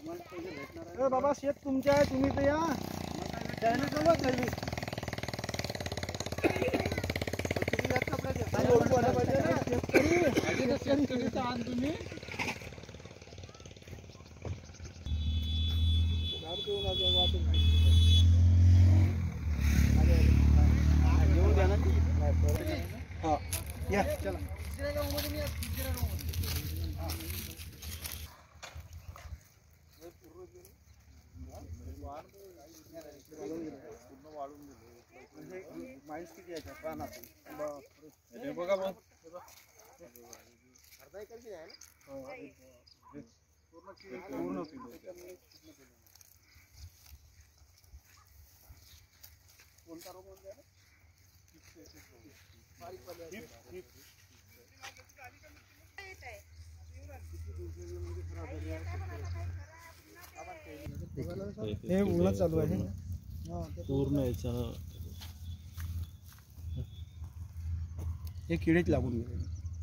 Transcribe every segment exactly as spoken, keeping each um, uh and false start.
ए बाबा शेत तुमचे आहे, तुम्ही तर या त्याने चला खाली तुम्ही हाँ या चला माइंस किती आहे पानात हे बघा बघ अर्धा एकर किती आहे ना पूर्ण पूर्ण कोणता रोग म्हणजे बारीक वाले हे उन्हात चालू आहे पूर्ण याच्या हे किडेच लागून गेले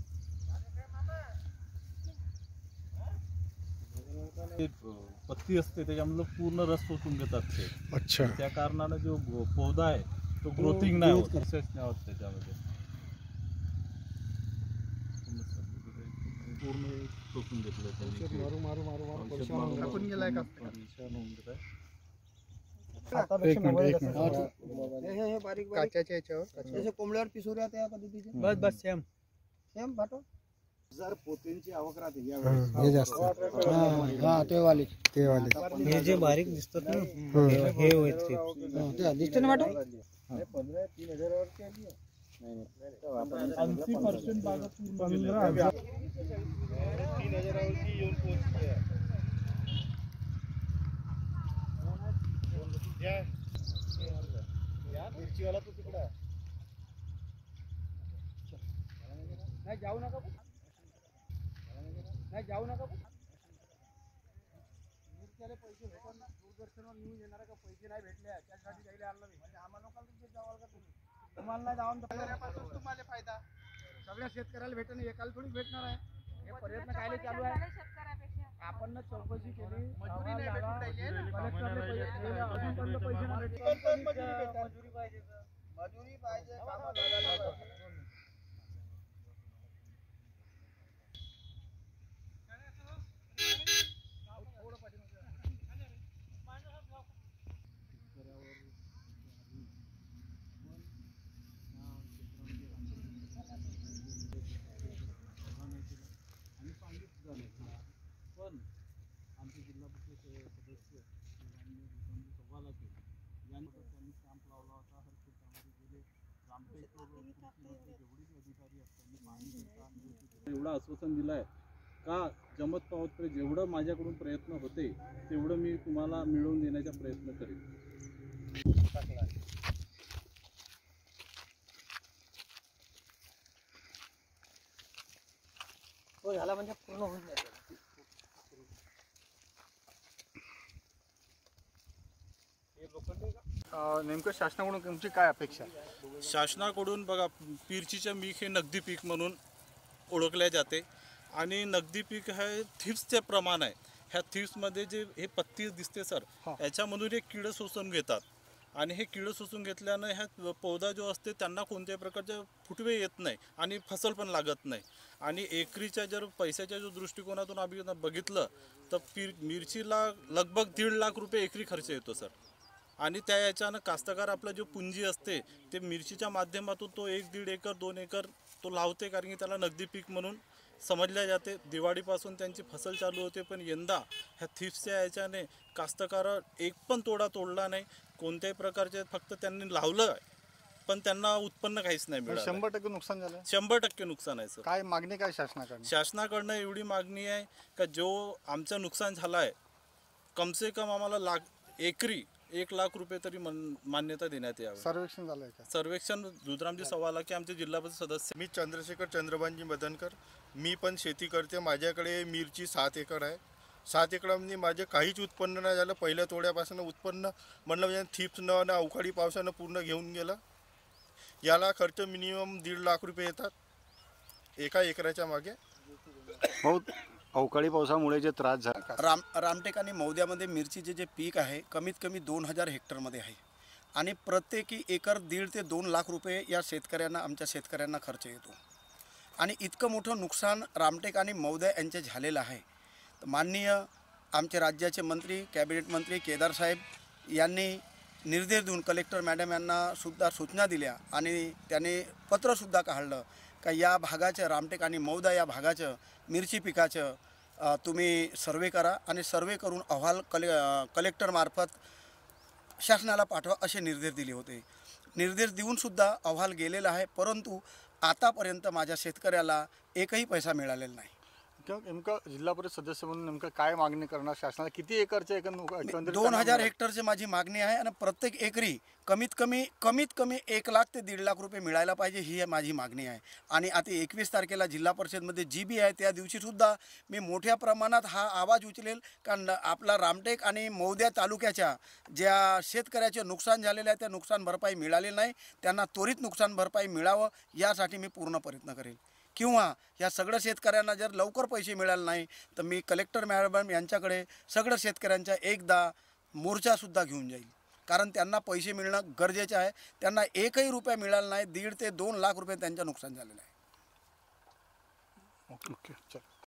पत्ती असते त्याच्यामधलं पूर्ण रस शोषून घेतात ते. अच्छा त्या कारणाने जो पौधा आहे तो ग्रोथिंग नाही होत, सक्सेस नाही होत त्याच्यामध्ये पूर्ण शोषून घेतलं त्यांनी. मारू मारू मारू मारू टाकून गेलाय का काच्याच्या याच्यावर जसे कोंबड्यावर पिसोऱ्या त्या पद्धतीचे बस बस सेम सेम फाटो जर पोतेंची आवक राहते हे जास्त हा ते वाले ते वाले हे जे बारीक दिसतात ना हे होत ते दिसते ना फाटो पंधरा तीन हजारावरती आली ऐंशी पर्सेंट बागा पंधरा तीन हजारावरती येऊन पोहोचली आहे. मिरचीवाला तो तिकडे नाही जाऊ नका नाही जाऊ नका मिरच्याला पैसे भेटून दूरदर्शनवर न्यूज येणार का पैसे नाही भेटले त्यासाठी जायला आणलं नाही म्हणजे आम्हाला लोकांना तुमचे जावाल का तुम्ही तुम्हाला नाही जाऊन तुम्हाला फायदा सगळ्या शेतकऱ्याला भेटणं एकाला थोडी भेटणार आहे. हे प्रयत्न कायले चालू आहे आपण चौकशी केली मजुरी नाही भेटून राहिली पैसे नाही भेटले मजुरी पाहिजे मजुरी पाहिजे पण आमचे जिल्हा परिषद सदस्य सव्वाला केले यानंतर त्यांनी कॅम्प लावला होता हर क्षेत्रामध्ये गेले जेवढे अधिकारी असतात त्यांनी पाहणी एवढं आश्वासन दिलं आहे का जमत पावतकडे जेवढं माझ्याकडून प्रयत्न होते तेवढं मी तुम्हाला मिळवून देण्याचा प्रयत्न करेन. हो झाला म्हणजे पूर्ण होऊन जाईल. नेमकं शासनाकडून तुमची काय अपेक्षा? शासनाकडून बघा पिरचीचं पीक हे नगदी पीक म्हणून ओळखले जाते आणि नगदी पीक हे थिप्सचे प्रमाण आहे. ह्या थिप्समध्ये जे हे पत्ती दिसते सर याच्यामधून हे कीड शोषून घेतात आणि हे कीड शोषून घेतल्यानं ह्या पौधा जो असते त्यांना कोणत्याही प्रकारचे फुटवे येत नाही आणि फसल पण लागत नाही. आणि एकरीच्या जर पैशाच्या जो दृष्टिकोनातून आम्ही बघितलं तर पीर मिरचीला लगभग दीड लाख रुपये एकरी खर्च येतो सर. आणि त्या याच्यानं कास्तकार आपला जो पुंजी असते ते मिरचीच्या माध्यमातून तो एक दीड एकर दोन एकर तो लावते कारण की त्याला नगदी पीक म्हणून समजल्या जाते. दिवाळीपासून त्यांची फसल चालू होते पण यंदा ह्या थिप्सच्या याच्याने कास्तकार एक पण तोडा तोडला नाही कोणत्याही प्रकारचे फक्त त्यांनी लावलं पण त्यांना उत्पन्न काहीच नाही मिळालं. शंभर टक्के नुकसान झालं. शंभर टक्के नुकसान आहे सर. काय मागणी काय शासनाकडनं? शासनाकडनं एवढी मागणी आहे का जो आमचं नुकसान झालं आहे कमसे कम आम्हाला लाख एकरी एक लाख रुपये तरी मान्यता देण्यात यावी. सर्वेक्षण झालंय का? सर्वेक्षण रुद्रामजी सव्वाला की आमचे जिल्हा परिषद सदस्य. मी चंद्रशेखर चंद्रभानजी मदनकर. मी पण शेती करते. माझ्याकडे मिरची सात एकर आहे. सात एकरामध्ये माझे काहीच उत्पन्न नाही झालं. पहिल्या तोड्यापासून उत्पन्न म्हणलं म्हणजे थिप्सनं आणि अवकाळी पावसानं पूर्ण घेऊन गेलं. याला खर्च मिनिमम दीड लाख रुपये येतात एका एकराच्या मागे. बहुत अवकाळी पावसामुळे जे त्रास झाला राम रामटेक आणि मौद्यामध्ये मिरचीचे जे पीक आहे कमीत कमी दोन हजार हेक्टरमध्ये आहे आणि प्रत्येकी एकर दीड ते दोन लाख रुपये या शेतकऱ्यांना आमच्या शेतकऱ्यांना खर्च येतो आणि इतकं मोठं नुकसान रामटेक आणि मौद्या यांचे झालेलं आहे. तर माननीय आमचे राज्याचे मंत्री कॅबिनेट मंत्री केदार साहेब यांनी निर्देश देऊन कलेक्टर मॅडम यांना सुद्धा सूचना दिल्या आणि त्याने पत्रसुद्धा काढलं का या भागाचं रामटेक आणि मौदा या भागाचं मिरची पिकाचं अ, तुम्ही सर्वे करा आणि सर्वे करून अहवाल कले कलेक्टरमार्फत शासनाला पाठवा असे निर्देश दिले होते. निर्देश देऊनसुद्धा अहवाल गेलेला आहे, परंतु आतापर्यंत माझ्या शेतकऱ्याला एकही पैसा मिळालेला नाही. नेमकं जिल्हा परिषद सदस्य म्हणून नेमकं काय मागणी करणार शासनाला? किती एकरचे एकंदरीत दोन हजार हेक्टरची माझी मागणी आहे आणि प्रत्येक एकरी कमीत कमी कमीत कमी एक लाख ते दीड लाख रुपये मिळायला पाहिजे ही माझी मागणी आहे. आणि आता एकवीस तारखेला जिल्हा परिषदमध्ये जी बी आहे त्या दिवशीसुद्धा मी मोठ्या प्रमाणात हा आवाज उचलेल कारण आपला रामटेक आणि मौद्या तालुक्याच्या ज्या शेतकऱ्याचे नुकसान झालेले आहे त्या नुकसान भरपाई मिळाले नाही, त्यांना त्वरित नुकसान भरपाई मिळावं यासाठी मी पूर्ण प्रयत्न करेल. किंवा या सगळ्या शेतकऱ्यांना जर लवकर पैसे मिळाले नाही तर मी कलेक्टर मॅडम यांच्याकडे सगळ्या शेतकऱ्यांचा एकदा मोर्चासुद्धा घेऊन जाईल कारण त्यांना पैसे मिळणं गरजेचं आहे. त्यांना एकही रुपया मिळाला नाही, दीड ते दोन लाख रुपये त्यांचं नुकसान झालेलं आहे. ओके ओके चल.